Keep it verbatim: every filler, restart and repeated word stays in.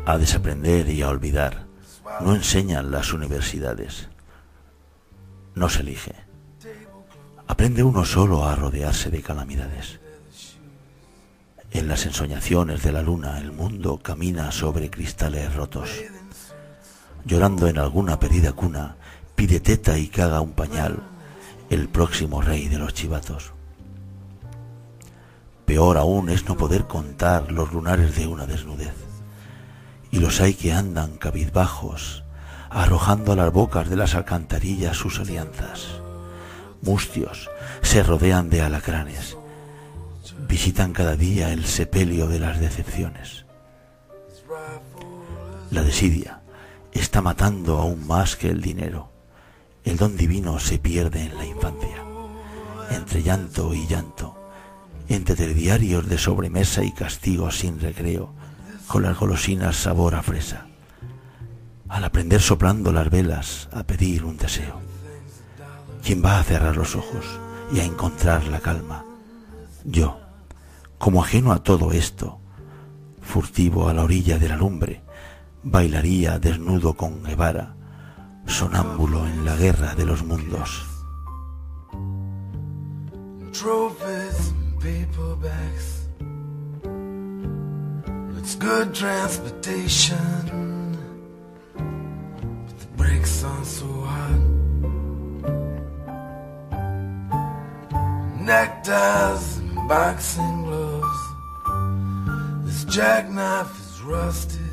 a desaprender y a olvidar no enseñan las universidades. No se elige. Aprende uno solo a rodearse de calamidades. En las ensoñaciones de la luna el mundo camina sobre cristales rotos. Llorando en alguna perdida cuna, pide teta y caga un pañal el próximo rey de los chivatos. Peor aún es no poder contar los lunares de una desnudez. Y los hay que andan cabizbajos, arrojando a las bocas de las alcantarillas sus alianzas. Mustios se rodean de alacranes, visitan cada día el sepelio de las decepciones. La desidia está matando aún más que el dinero. El don divino se pierde en la infancia, entre llanto y llanto, entre telediarios de sobremesa y castigos sin recreo, con las golosinas sabor a fresa, al aprender soplando las velas a pedir un deseo. ¿Quién va a cerrar los ojos y a encontrar la calma? Yo, como ajeno a todo esto, furtivo a la orilla de la lumbre, bailaría desnudo con Guevara, sonámbulo en la guerra de los mundos. Trophies and paperbacks. It's good transportation, but the brakes aren't so hot. Neckties and boxing gloves. This jackknife is rusted.